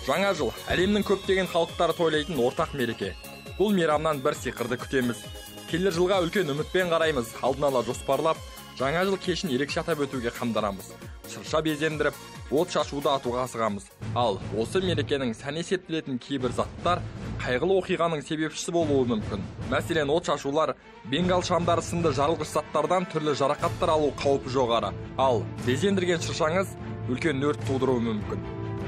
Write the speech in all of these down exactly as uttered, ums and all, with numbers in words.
Жаңа жыл әлемнің көптеген халықтары тойлайтын ортақ мереке. Бұл мейрамнан бір сиқырды күтеміз. Келер жылға үлкен үмітпен қараймыз, алдын ала жоспарлап, жаңа жыл кешін ерекше атап өтуге қамданамыз. Шырша безендіріп, от шашуды атуға асығамыз. Ал осы мерекенің сән есептелетін кейбір заттар қайғылы оқиғаның себепшісі болуы мүмкін. Мәселен, от шашулар, бенгал шамдары сынды жарылғыш заттардан түрлі жарақаттар алу қаупі жоғары. Ал безендірген шыршаңыз үлкен өрт тудыруы мүмкін.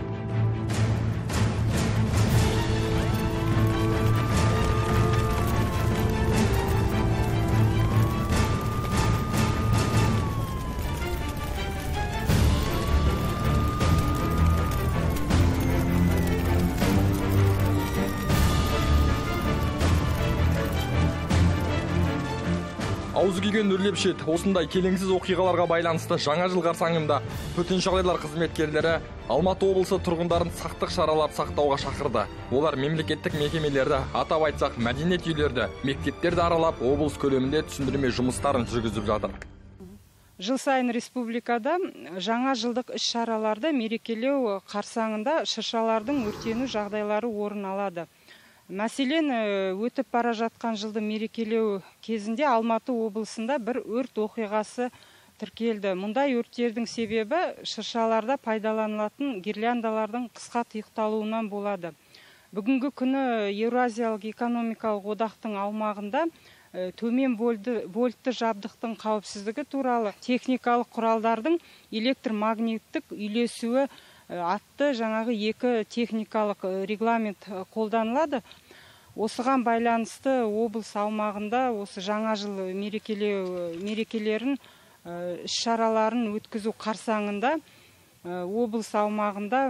Аузы күйген үрлепшет, осындай келеңсіз оқиғаларға байланысты жаңа жыл қарсаңында төтенше жағдайлар қызметкерлері Алматы облысы тұрғындарын сақтық шаралар сақтауға шақырды. Олар мемлекеттік мекемелерді, атап айтсақ мәдениет үйлерді, мектептерді аралап, облыс көлемінде түсіндірме жұмыстарын жүргізіп жатыр. Жыл сайын республикада жаңа жылдық іс-шараларды мерекелеу қарсаңында шыршалардың өртену жағдайлары орын алады. Мәселен, өтіп бара жатқан жылды мерекелеу кезінде Алматы облысында бір өрт оқиғасы тіркелді. Мұндай өрттердің себебі шыршаларда пайдаланылатын гирляндалардың қысқа тұйықталуынан болады. Бүгінгі күні Еуразиялық экономикалық одақтың аумағында төмен вольтты жабдықтың қауіпсіздігі туралы техникалық құралдардың электромагниттік үйлесуі атты жаңағы екі техникалық регламент қолданылады. Осыған байланысты облыс аумағында осы жаңа жыл мерекелеу мерекелерін іс-шараларын өткізу қарсаңында облыс аумағында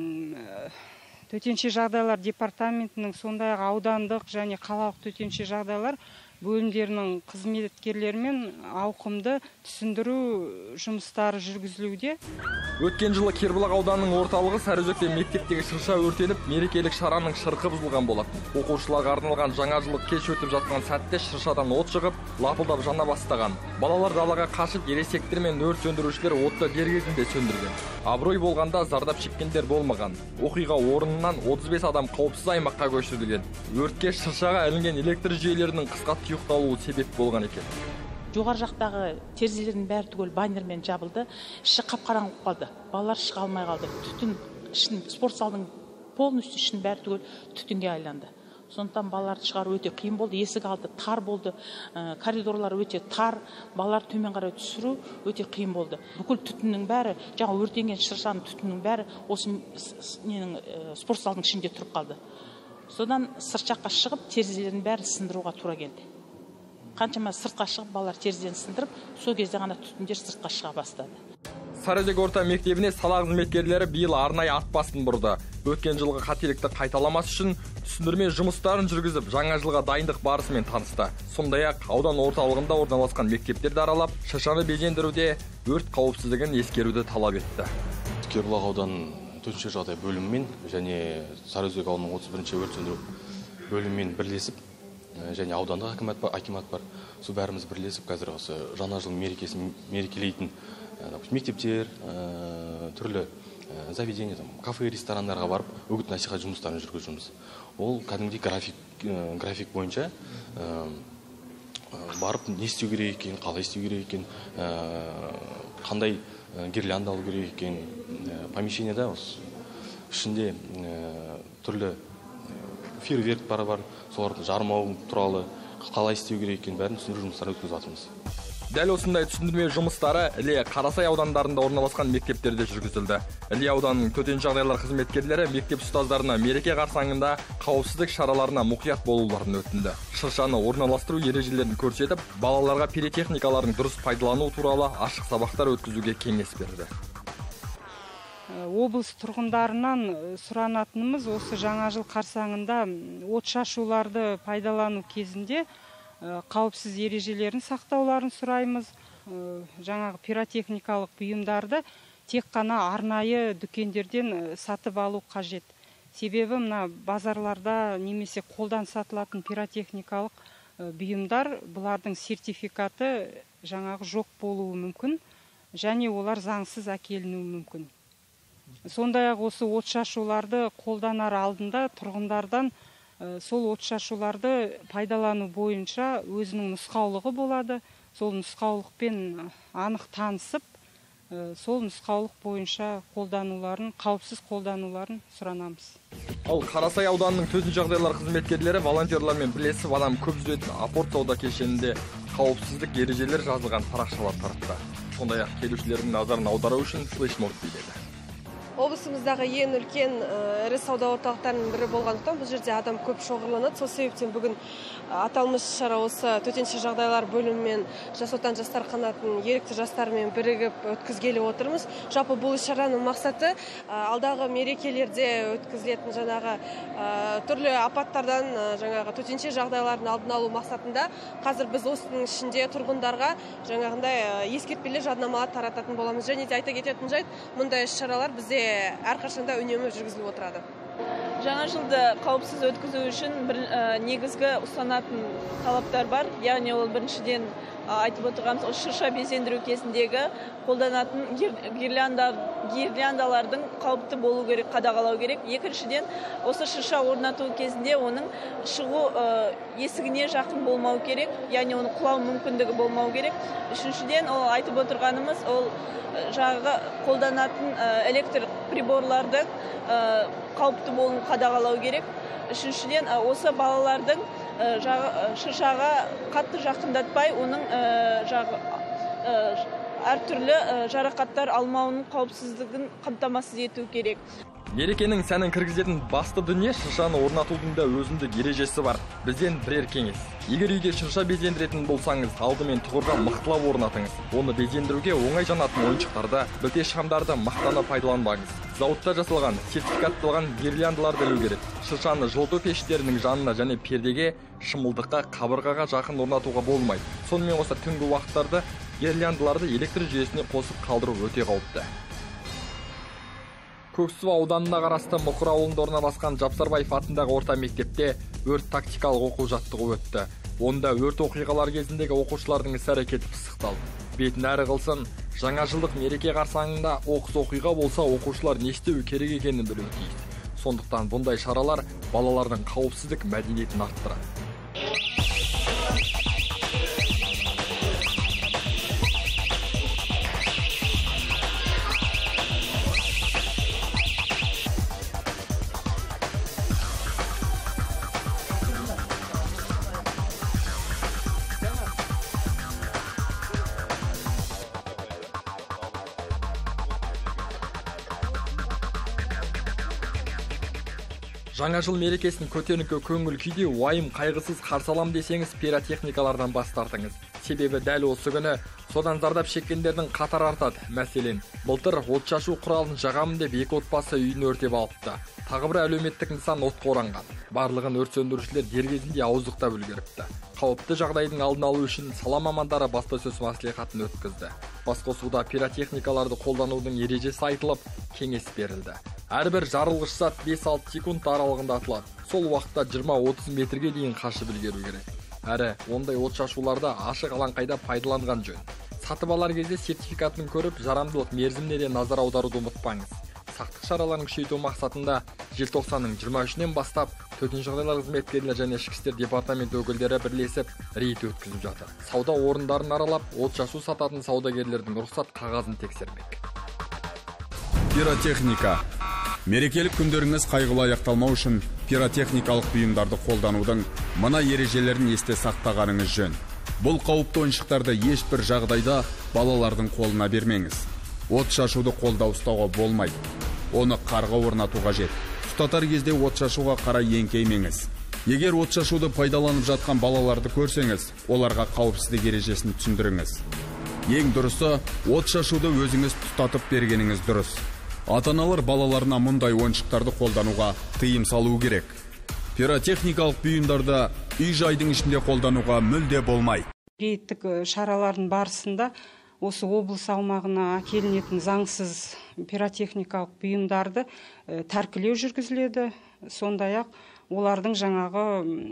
төтенше жағдайлар департаментінің, сондай-ақ аудандық және қалалық төтенше жағдайлар бөлімдерінің қызметкерлерімен ауқымды түсіндіру жұмыстары жүргізілуде. Өткен жылы Кербұлақ ауданының орталығы Сарыөзекте мектептегі шырша өртеніп, мерекелік шараның шырқы бұзылған болатын. Оқушыларға арналған жаңа жылдық кеш өтіп жатқан сәтте шыршадан от шығып, лапылдап жана бастаған. Балалар далаға қашып, ересектер мен өрт сөндірушілер отты дер кезінде сөндірген. Абырой болғанда зардап шеккендер болмаған. Оқиға орнынан отыз бес адам қауіпсіз аймаққа көшірілген. Өртке шыршаға ілінген электр жүйелерінің қысқа тұйықталуы себеп болған екен. Жоғары жақтағы терезелердің бәрі түгел баннермен жабылды. Іші қап-қараңғы қалды. Балалар шыға алмай қалды. Түтін ішін, спорт залдың полностью ішін бәрі түгел түтінге айланды. Сондықтан балаларды шығару өте қиын болды. Есік алды тар болды. Коридорлар өте тар. Балалар төмен қарай түсіру өте қиын болды. Бүкіл түтіннің бәрі, жаңа өртенген шыршаның түтіннің бәрі осы ненің спорт залдың ішінде тұрып қалды. Содан сырт жаққа шығып, терезелердің бәрі сындыруға тура келді. Қаншама сыртқа шығып, балалар терезеден сындырып, сол кезде ғана түтіндер сыртқа шыға бастады. Сарыөзек орта мектебіне сала қызметкерлері биыл арнайы ат басын бұрды. Өткен жылғы қателікті қайталамас үшін түсіндірме жұмыстарын жүргізіп, жаңа жылға дайындық барысымен танысты. Сондай-ақ аудан орталығында орналасқан мектептерді аралап, шыршаны безендіруде өрт қауіпсіздігін ескеруді талап етті. Кербұлақ ауданының төтенше жағдай бөлімімен және Сарыөзек ауылының отыз бірінші өрт сөндіру бөлімімен бірлесіп, және аудандық акимат бар. Сол бәріміз бірлесіп, қазір осы жаңа жыл мерекесін мерекелейтін мектептер, түрлі заведение, кафе, ресторандарға барып, үгіт насихат жұмыстарын жүргіземіз. Ол кәдімгідей график график бойынша барып не істеу керек екен, қалай істеу керек екен, қандай гирлянда алу керек екен, помещениеда ішінде түрлі фейерверк бары бар, соларды жармау туралы қалай істеу керек екен бәрін түсіндіру жұмыстарын өткізіп жатырмыз. Дәл осындай түсіндірме жұмыстары Іле, Қарасай аудандарында орналасқан мектептерде жүргізілді. Іле ауданының төтенше жағдайлар қызметкерлері мектеп ұстаздарына мереке қарсаңында қауіпсіздік шараларына мұқият болуларын өтінді. Шыршаны орналастыру ережелерін көрсетіп, балаларға пиротехникаларын дұрыс пайдалану туралы ашық сабақтар өткізуге кеңес берді. Облыс тұрғындарынан сұранатынымыз осы жаңа жыл қарсаңында от шашуларды пайдалану кезінде қауіпсіз ережелерін сақтауларын сұраймыз. Жаңағы пиротехникалық бұйымдарды тек қана арнайы дүкендерден сатып алу қажет. Себебі мына базарларда немесе қолдан сатылатын пиротехникалық бұйымдар, бұлардың сертификаты жаңағы жоқ болуы мүмкін, және олар заңсыз әкелінуі мүмкін. Сондай-ақ осы отшашуларды қолданар алдында тұрғындардан сол отшашуларды пайдалану бойынша өзінің нұсқаулығы болады. Сол нұсқаулықпен анық танысып, сол нұсқаулық бойынша қолдануларын, қауіпсіз қолдануларын сұранамыз. Ал Қарасай ауданының төтенше жағдайлар қызметкерлері волонтерлармен бірлесіп адам көп жүретін апорт сауда кешенінде қауіпсіздік ережелері жазылған парақшалар таратты. Сондай-ақ келушілердің назарын аудару үшін флешмоб биледі. Облысымыздағы ең үлкен ірі сауда орталықтарының бірі болғандықтан бұл жерде адам көп шоғырланады. Сол себептен бүгін аталмыш шара осы төтенше жағдайлар бөлімімен Жас отан жастар қанатының ерікті жастарымен бірігіп өткізгелі отырмыз. Жалпы бұл шараның мақсаты алдағы мерекелерде өткізілетін жаңағы түрлі апаттардан жаңағы төтенше жағдайлардың алдын алу мақсатында қазір біз осының ішінде тұрғындарға жаңағындай ескертпелер, жаднамалар тарататын боламыз. Және де айта кететін жайт, мұндай шаралар бізде әрқашанда үнемі жүргізіліп отырады. Жаңа жылды қауіпсіз өткізу үшін бір негізгі ұстанатын талаптар бар. Яғни ол біріншіден айтып отырғанымыз шырша безендіру кезіндегі қолданатын гирляндалардың қауіпті болу керек, қадағалау керек. Екіншіден, осы шырша орнату кезінде оның шығу есігіне жақын болмау керек, яғни оның құлау мүмкіндігі болмау керек. Үшіншіден, ол айтып отырғанымыз ол жағы қолданатын электр приборлардың қауіпті болуын қадағалау керек. Үшіншіден, осы балалардың шыршаға қатты жақындатпай, оның әртүрлі жарақаттар алмауының қауіпсіздігін қамтамасыз ету керек. Мерекенің сәнін кіргізетін басты дүние шыршаны орнатудың да өзіндік ережесі бар. Бізден бірер кеңес. Егер үйде шырша безендіретін болсаңыз, алдымен тұғырға мықтылап орнатыңыз. Оны безендіруге оңай жанатын ойыншықтарды, білте шамдарды мақтаны пайдаланбаңыз. Зауытта жасалған, сертификатталған гирляндаларды ілу керек. Шыршаны жылыту пештерінің жанына және пердеге, шымылдыққа, қабырғаға жақын орнатуға болмайды. Сонымен қоса түнгі уақыттарда гирляндаларды электр жүйесіне қосып қалдыру өте қауіпті. Көксу ауданына қарасты Мұқыр ауылында орналасқан Жапсарбаев атындағы орта мектепте өрт тактикалық оқу жаттығу өтті. Онда өрт оқиғалар кезіндегі оқушылардың іс-әрекеті пысықталды. Бетін әрі қылсын, жаңа жылдық мереке қарсаңында оқыс оқиға болса, оқушылар не істеу керек екенін білуі тиіс. Сондықтан бұндай шаралар балалардың қауіпсіздік мәдениетін арттырады. Жаңа жыл мерекесін көтеріңкі көңіл күйде уайым қайғысыз қарсы алам десеңіз, пиротехникалардан бас тартыңыз. Себебі дәл осы күні содан зардап шеккендердің қатары артады. Мәселен, былтыр отшашу құралын жағамын деп екі отбасы үйін өртеп алыпты. Тағы бір әлеуметтік нысан отқа оранған. Барлығын өрт сөндірушілер дер кезінде ауыздықтап үлгеріпті. Қауіпті жағдайдың алдын алу үшін сала мамандары баспасөз мәслихатын өткізді. Басқосуда пиротехникаларды қолданудың ережесі айтылып, кеңес берілді. Әрбір жарылғыш зат бес-алты секунд аралығында атылады. Сол уақытта жиырма-отыз метрге дейін қашып үлгеру керек. Әрі, ондай отшашуларда ашық алаңқайда пайдаланған жөн. Сатып алар кезде сертификатын көріп, жарамдылық мерзіміне де назар аударуды ұмытпаңыз. Сақтық шараларын күшейту мақсатында желтоқсанның жиырма үшінен бастап төтенше жағдайлар қызметкерлері және ішкі істер департаменті өкілдері бірлесіп рейд өткізіп жатыр. Сауда орындарын аралап, отшашу сататын саудагерлердің рұқсат қағазын тексермек. Пиротехника. Мерекелік күндеріңіз қайғылы аяқталмау үшін пиротехникалық бұйымдарды қолданудың мына ережелерін есте сақтағаныңыз жөн. Бұл қауіпті ойыншықтарды ешбір жағдайда балалардың қолына бермеңіз. От шашуды қолда ұстауға болмайды. Оны қарға орнату қажет. Тұтатар кезде от шашуға қарай еңкеймеңіз. Егер от шашуды пайдаланып жатқан балаларды көрсеңіз, оларға қауіпсіздік ережесін түсіндіріңіз. Ең дұрысы, от шашуды өзіңіз тұтатып бергеніңіз дұрыс. Ата-аналар балаларына мұндай ойыншықтарды қолдануға тыйым салу керек. Пиротехникалық бұйымдарды үй-жайдың ішінде қолдануға мүлде болмайды. Рейдтік шаралардың барысында осы облыс аумағына әкелінетін заңсыз пиротехникалық бұйымдарды тәркілеу жүргізіледі. Сондай-ақ олардың жаңағы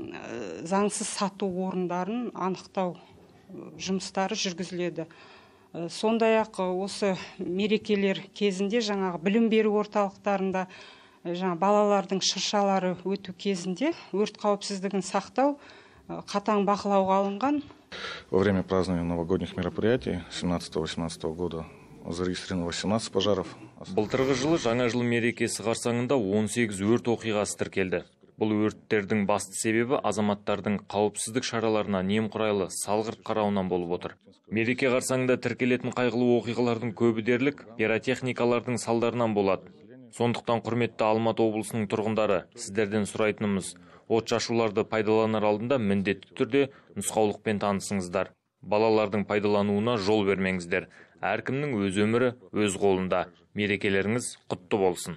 заңсыз сату орындарын анықтау жұмыстары жүргізіледі. Сондай ақ осы мерекелер кезінде жаңағы білім беру орталықтарында жаңа балалардың шыршалары өту кезінде өрт қауіпсіздігін сақтау қатаң бақылауға алынған. Во время празднования новогодних мероприятий семнадцатого-восемнадцатого года зарегистрировано восемнадцать пожаров. Былтырғы жылы жаңа жыл мерекесі қарсаңында он сегіз өрт оқиғасы тіркелді. Бұл өрттердің басты себебі азаматтардың қауіпсіздік шараларына немқұрайлы салғырт қарауынан болып отыр. Мереке қарсаңында тіркелетін қайғылы оқиғалардың көбі дерлік пиротехникалардың салдарынан болады. Сондықтан құрметті Алматы облысының тұрғындары, сіздерден сұрайтынымыз, от шашуларды пайдаланар алдында міндетті түрде нұсқаулықпен танысыңыздар. Балалардың пайдалануына жол бермеңіздер. Әркімнің өз өмірі өз қолында. Мерекелеріңіз құтты болсын.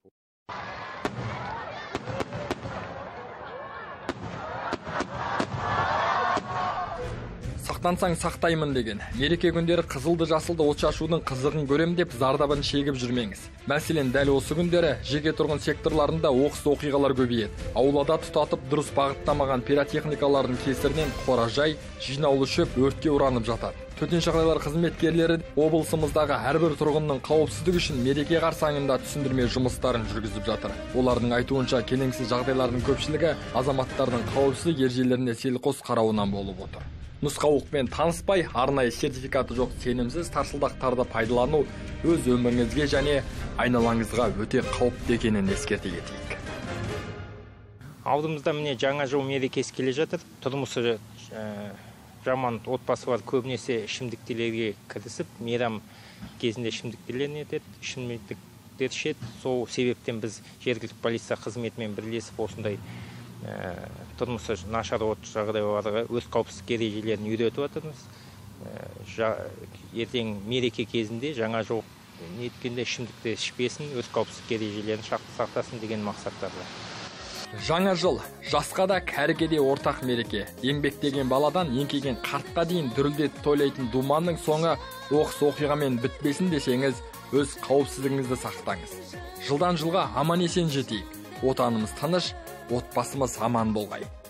Сақтансаң сақтаймын деген. Мереке күндері қызылды жасылды от шашудың қызығын көрем деп зардабын шегіп жүрмеңіз. Мәселен, дәл осы күндері жеке тұрғын секторларында оқыс оқиғалар көбейеді. Аулада тұтатып дұрыс бағыттамаған пиротехникалардың кесірінен қоражай, жинаулы шөп өртке оранып жатады. Төтенше жағдайлар қызметкерлері облысымыздағы әрбір тұрғынның қауіпсіздігі үшін мереке қарсаңында түсіндірме жұмыстарын жүргізіп жатыр. Олардың айтуынша, келеңсіз жағдайлардың көпшілігі азаматтардың қауіпсіздік ережелеріне селқос қарауынан болып отыр. Нұсқаулықпен таныспай, арнайы сертификаты жоқ сенімсіз тарсылдақтарды пайдалану өз өміріңізге және айналаңызға өте қауіпті екенін ескерте кетейік. Алдымызда міне жаңа жыл мерекесі келе жатыр. Тұрмысы жаман отбасылар көбінесе ішімдіктерге кірісіп, мейрам кезінде ішімдіктерін етеді, ішімдіктер ішеді. Сол себептен біз жергілікті полиция қызметімен бірлесіп осындай тұрмысы нашар от жағдайларға өз қауіпсіздік ережелерін үйретіп жатырмыз. Ертең мереке кезінде жаңа жыл неткенде ішімдікті ішпесін, өз қауіпсіздік ережелерін сақтасын деген мақсаттарда. Жаңа жыл жасқа да кәріге де ортақ мереке. Еңбектеген баладан еңкейген қартқа дейін дүрілдетіп тойлайтын думанның соңы оқыс оқиғамен бітпесін десеңіз, өз қауіпсіздігіңізді сақтаңыз. Жылдан жылға аман есен жетейік. Отанымыз тыныш, отбасымыз аман болғай.